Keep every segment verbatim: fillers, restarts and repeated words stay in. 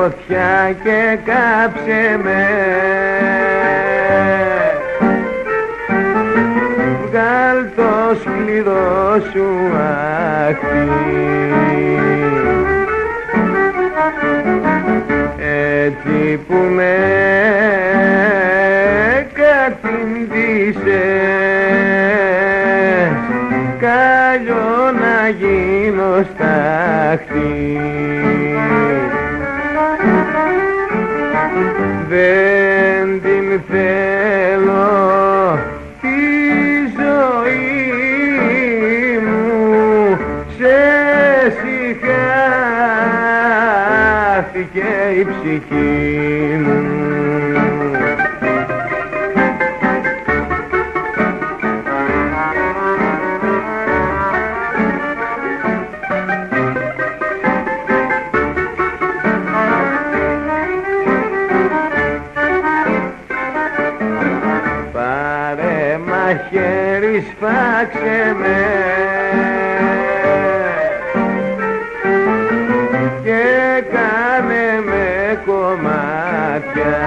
φωτιά και κάψε με. Βγάλ το σκληρό σου άχτη, έτσι που με κατήντησες, κάλλιο να γίνω στάχτη. Δεν την θέλω τη ζωή μου, σε συχάθηκε η ψυχή μου. Μαχαίρι σφάξε με και κάνε με κομμάτια,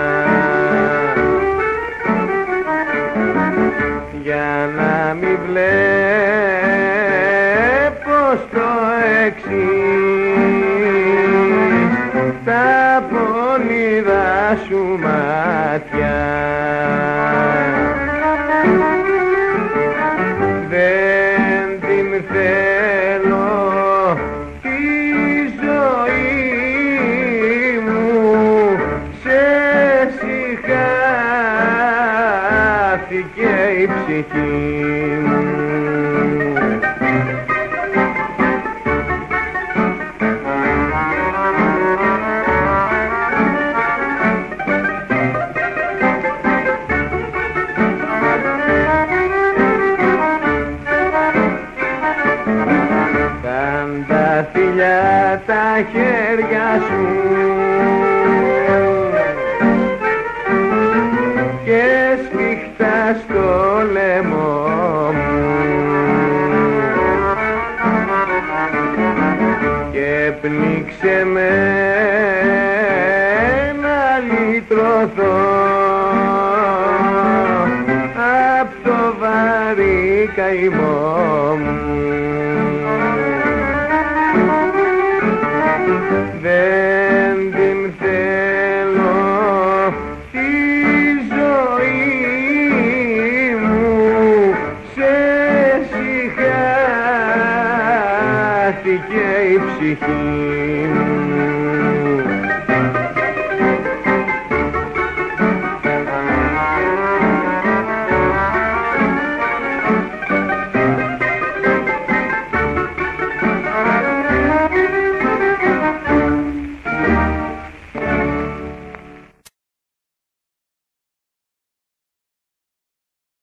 για να μην βλέπω στο εξής τα πονηρά σου μάτια. Δεν την θέλω τη ζωή μου, σε συχάθηκε η ψυχή μου. Τα φιλιά τα χέρια σου και σφιχτά στο λαιμό μου και πνίξε με να λυτρωθώ απ' το βαρύ καημό μου. Δεν την θέλω τη ζωή μου, σε συχάθηκε η ψυχή.